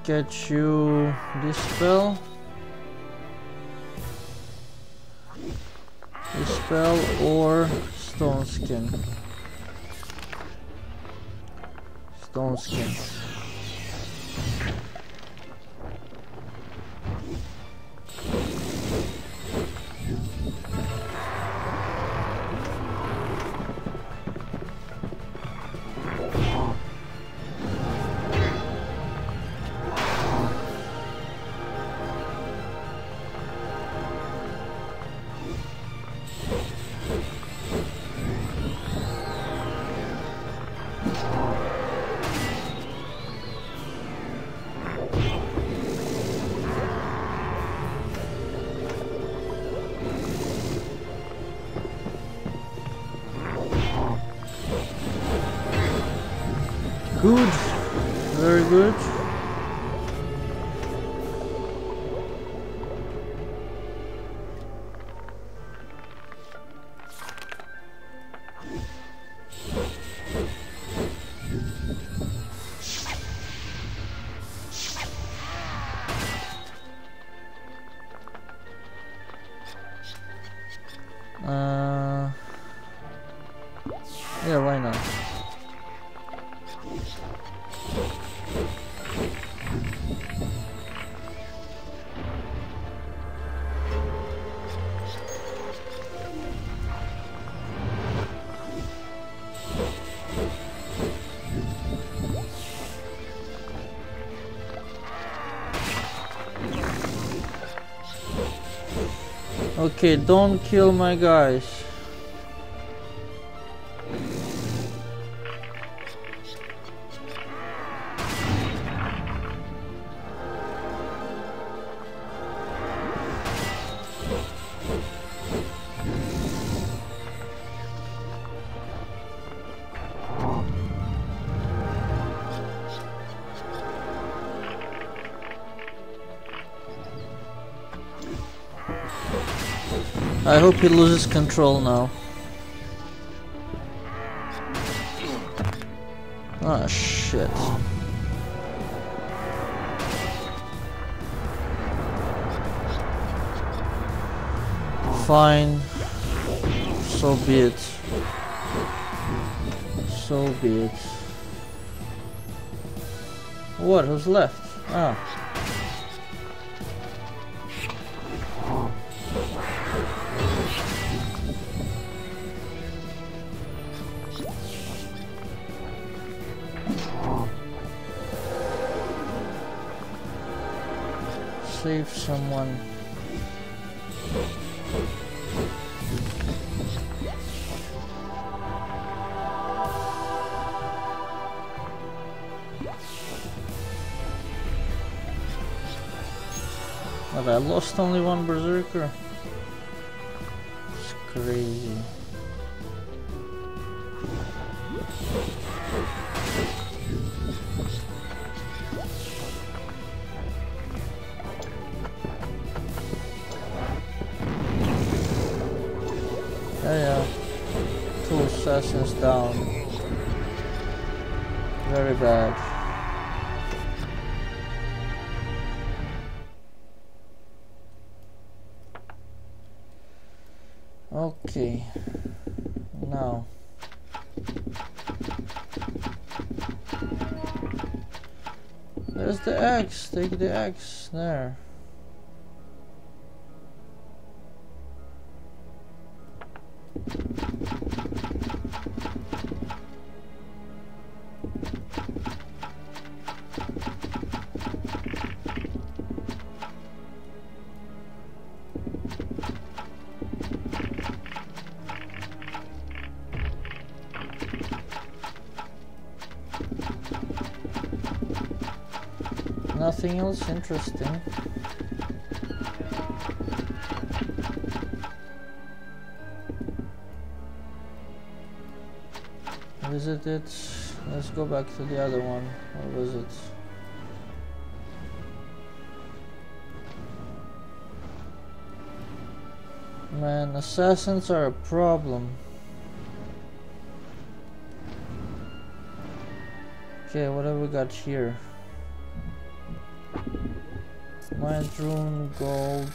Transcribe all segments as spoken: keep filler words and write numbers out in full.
get you this spell. This spell or Stone Skin. Stone Skin. Good, very good. Uh, yeah, why not? Okay, don't kill my guys. I hope he loses control now. Ah, shit. Fine. So be it. So be it. What? Who's left? Ah. Save someone. But I lost only one berserker. It's crazy. Yeah, yeah. Two assassins down. Very bad. Okay. Now. There's the axe. Take the axe. There. Nothing else interesting. Visit it. Let's go back to the other one. What was it? Man, assassins are a problem. Okay, what have we got here? Mind rune, gold.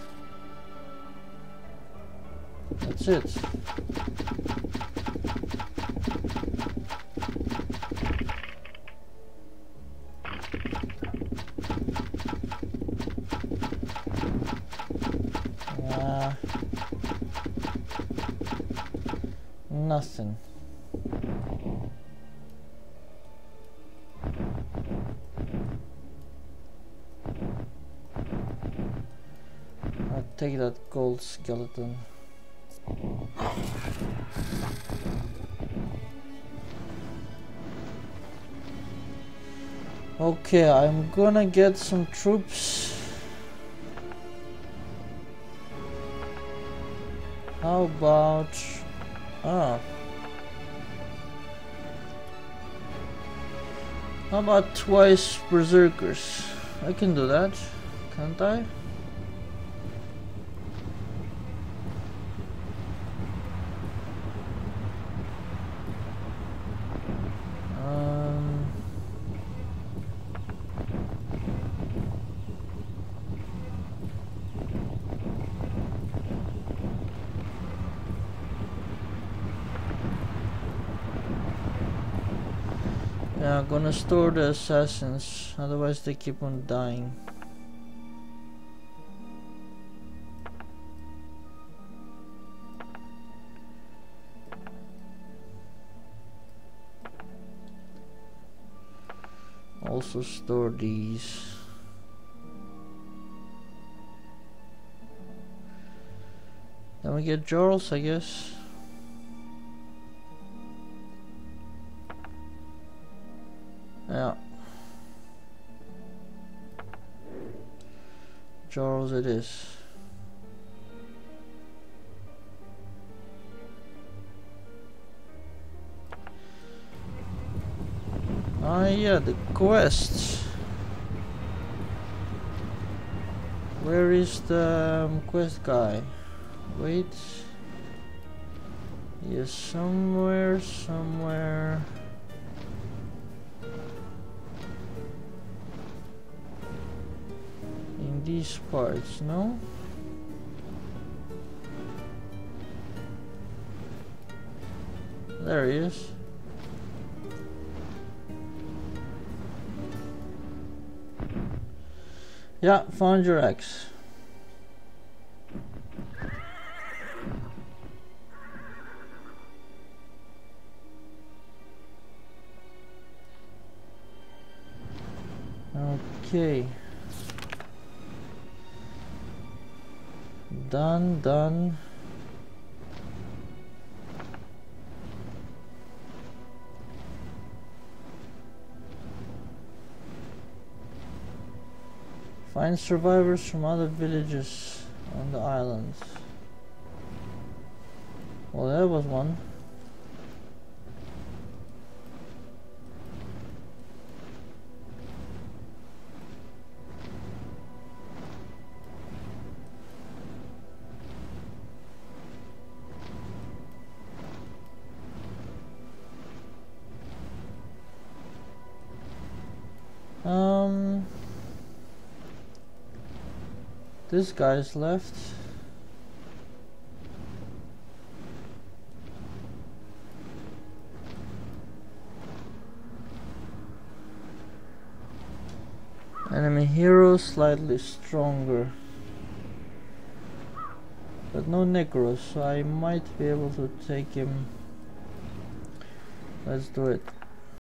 That's it. Uh, nothing. I'll take that gold skeleton. Okay, I'm gonna get some troops. How about... ah. How about twice berserkers? I can do that, can't I? Yeah, I'm gonna store the assassins, otherwise they keep on dying. Also store these. Then we get Jarls, I guess. Yeah. Jarls it is. Ah yeah, the quests. Where is the um, quest guy? Wait. Yes, somewhere, somewhere. In these parts, no? There he is. Yeah, found your axe. Okay. Done, done. Find survivors from other villages on the island. Well, there was one. Um, this guy's left. Enemy hero slightly stronger, but no Necros, so I might be able to take him. Let's do it.